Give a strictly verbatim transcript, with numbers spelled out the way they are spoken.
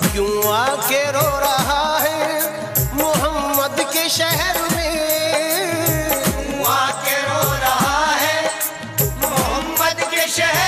क्यों आके रो रहा है मोहम्मद के शहर में, क्यों आके रो रहा है मोहम्मद के शहर